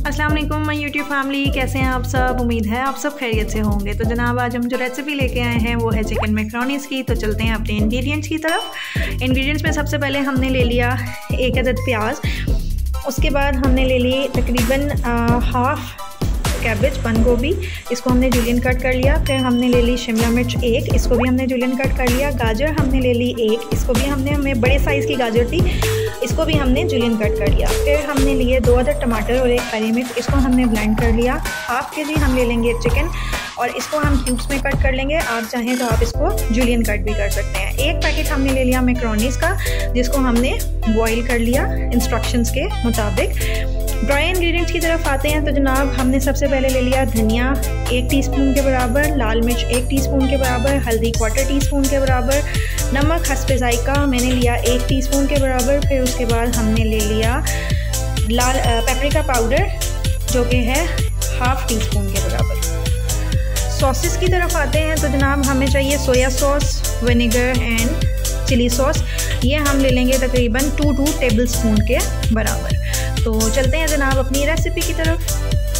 अस्सलाम वालेकुम my YouTube family, कैसे हैं आप सब। उम्मीद है आप सब खैरियत से होंगे। तो जनाब आज हम जो रेसिपी लेके आए हैं वो है चिकन मैकरोनीज़ की। तो चलते हैं अपने इंग्रेडिएंट्स की तरफ। इंग्रेडिएंट्स में सबसे पहले हमने ले लिया 1 अदद प्याज, उसके बाद हमने ले ली तकरीबन हाफ़ कैबेज बंद गोभी, इसको हमने जूलियन कट कर लिया। फिर हमने ले ली शिमला मिर्च 1, इसको भी हमने जूलियन कट कर लिया। गाजर हमने ले ली 1, इसको भी हमें बड़े साइज़ की गाजर थी, इसको भी हमने जूलियन कट कर लिया। फिर हमने लिए 2 अदद टमाटर और 1 हरी मिर्च, इसको हमने ब्लेंड कर लिया। हाफ़ के जी हम ले लेंगे चिकन और इसको हम क्यूब्स में कट कर लेंगे। आप चाहें तो आप इसको जूलियन कट भी कर सकते हैं। 1 पैकेट हमने ले लिया मैकरोनीज़ का, जिसको हमने बॉईल कर लिया इंस्ट्रक्शंस के मुताबिक। ड्राई इंग्रेडिएंट्स की तरफ आते हैं। तो जनाब हमने सबसे पहले ले लिया धनिया 1 टीस्पून के बराबर, लाल मिर्च 1 टीस्पून के बराबर, हल्दी 1/4 टीस्पून के बराबर, नमक हस्बे जायका मैंने लिया 1 टीस्पून के बराबर। फिर उसके बाद हमने ले लिया लाल पेपरिका पाउडर जो कि है हाफ़ टीस्पून के बराबर। सॉसेस की तरफ आते हैं। तो जनाब हमें चाहिए soya sauce, vinegar and chilli sauce, ये हम ले लेंगे तकरीबन 2 टेबल स्पून के बराबर। तो चलते हैं जनाब अपनी रेसिपी की तरफ।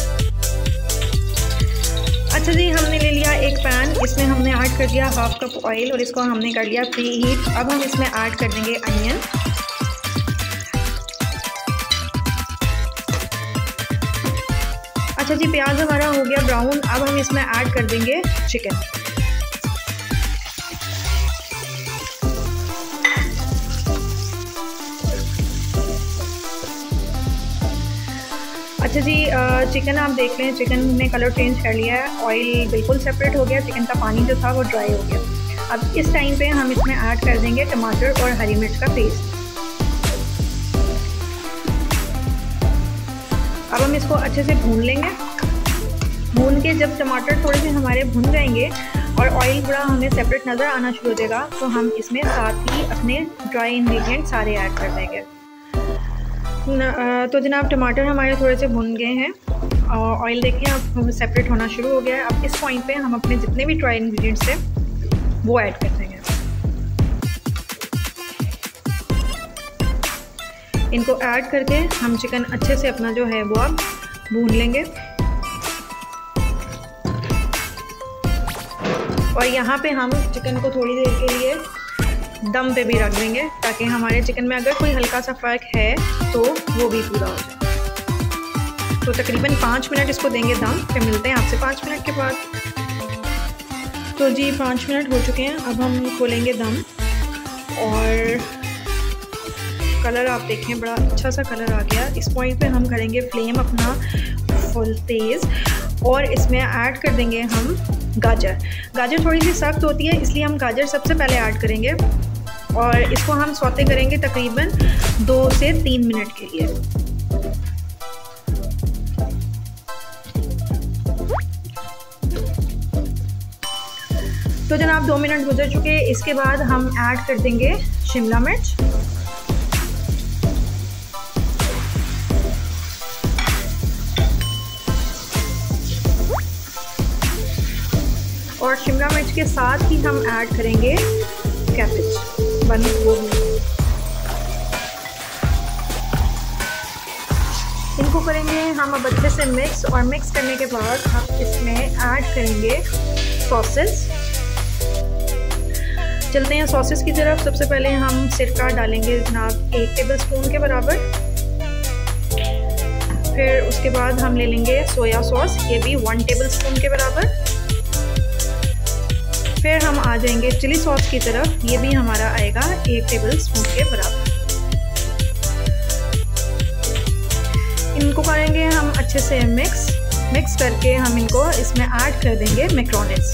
अच्छा जी, हमने ले लिया एक पैन, इसमें हमने ऐड कर दिया हाफ़ कप ऑयल और इसको हमने कर लिया प्री हीट। अब हम इसमें ऐड कर देंगे अनियन, अच्छा जी प्याज हमारा हो गया ब्राउन। अब हम इसमें ऐड कर देंगे चिकन। अच्छा जी, चिकन आप देख रहे हैं, चिकन ने कलर चेंज कर लिया है, ऑयल बिल्कुल सेपरेट हो गया, चिकन का पानी जो था वो ड्राई हो गया। अब इस टाइम पे हम इसमें ऐड कर देंगे टमाटर और हरी मिर्च का पेस्ट। अब हम इसको अच्छे से भून लेंगे। भून के जब टमाटर थोड़े से हमारे भुन जाएंगे और ऑयल थोड़ा हमें सेपरेट नज़र आना शुरू हो जाएगा, तो हम इसमें साथ ही अपने ड्राई इंग्रेडिएंट सारे ऐड कर देंगे। तो जनाब टमाटर हमारे थोड़े से भुन गए हैं और ऑयल देखिए अब सेपरेट होना शुरू हो गया है। अब इस पॉइंट पे हम अपने जितने भी ड्राई इंग्रेडिएंट्स हैं वो ऐड कर देंगे। इनको ऐड करके हम चिकन अच्छे से अपना जो है वो अब भून लेंगे। और यहाँ पे हम चिकन को थोड़ी देर के लिए दम पे भी रख देंगे, ताकि हमारे चिकन में अगर कोई हल्का सा फ़र्क है तो वो भी पूरा हो जाए। तो तकरीबन 5 मिनट इसको देंगे दम, फिर मिलते हैं आपसे 5 मिनट के बाद। तो जी 5 मिनट हो चुके हैं, अब हम खोलेंगे दम और कलर आप देखें बड़ा अच्छा सा कलर आ गया। इस पॉइंट पे हम करेंगे फ्लेम अपना फुल तेज़ और इसमें ऐड कर देंगे हम गाजर। गाजर थोड़ी सी सख्त होती है, इसलिए हम गाजर सबसे पहले ऐड करेंगे और इसको हम सौते करेंगे तकरीबन 2 से 3 मिनट के लिए। तो जनाब 2 मिनट गुजर चुके, इसके बाद हम ऐड कर देंगे शिमला मिर्च और शिमला मिर्च के साथ ही हम ऐड करेंगे कैबेज बंद गोभी। इनको करेंगे हम अब अच्छे से मिक्स, और मिक्स करने के बाद हम इसमें ऐड करेंगे सॉसेस। चलते हैं सॉसेस की तरफ। सबसे पहले हम सिरका डालेंगे जनाब 1 टेबल स्पून के बराबर। फिर उसके बाद हम ले लेंगे सोया सॉस, ये भी 1 टेबल स्पून के बराबर। फिर हम आ जाएंगे चिली सॉस की तरफ, ये भी हमारा आएगा 1 टेबल स्पून के बराबर। इनको करेंगे हम अच्छे से मिक्स करके हम इनको इसमें ऐड कर देंगे मैकरोनीज़।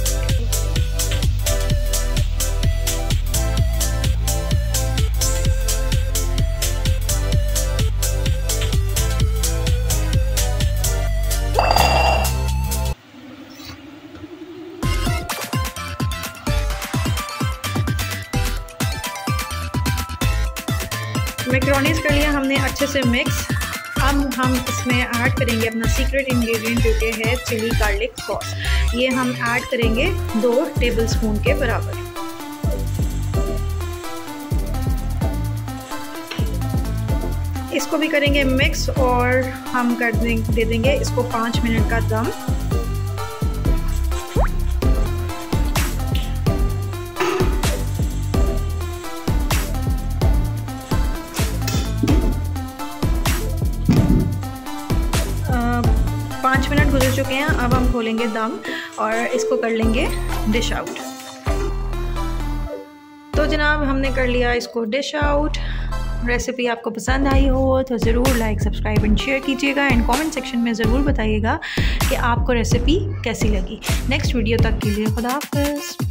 मैकरोनीज़ कर लिया हमने अच्छे से मिक्स। अब हम इसमें ऐड करेंगे अपना सीक्रेट इंग्रेडिएंट जो कि है चिली गार्लिक सॉस, ये हम ऐड करेंगे 2 टेबल स्पून के बराबर। इसको भी करेंगे मिक्स और हम दे देंगे इसको 5 मिनट का दम। पाँच मिनट गुजर चुके हैं, अब हम खोलेंगे दम और इसको कर लेंगे डिश आउट। तो जनाब हमने कर लिया इसको डिश आउट। रेसिपी आपको पसंद आई हो तो ज़रूर लाइक, सब्सक्राइब एंड शेयर कीजिएगा एंड कमेंट सेक्शन में ज़रूर बताइएगा कि आपको रेसिपी कैसी लगी। नेक्स्ट वीडियो तक के लिए खुदा हाफ़िज़।